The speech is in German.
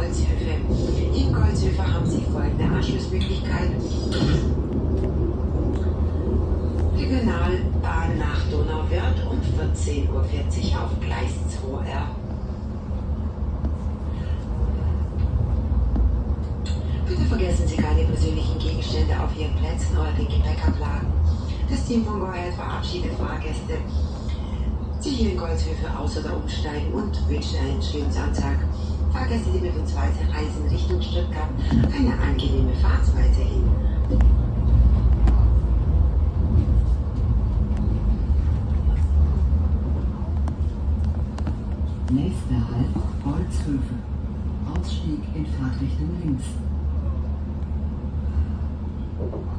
Golzhöfe. In Golzhöfe haben Sie folgende Anschlussmöglichkeiten. Regionalbahn nach Donauwörth um 14:40 Uhr auf Gleis 2R. Bitte vergessen Sie keine persönlichen Gegenstände auf Ihren Plätzen oder den Gepäckablagen. Das Team von Go Ahead verabschiedet Fahrgäste, die hier in Golzhöfe aus- oder umsteigen und wünschen einen schönen Sonntag. Fahrgäste, die mit uns weiterreisen Richtung Stuttgart, eine angenehme Fahrt weiterhin. Nächster Halt, Golzhöfe. Ausstieg in Fahrtrichtung links.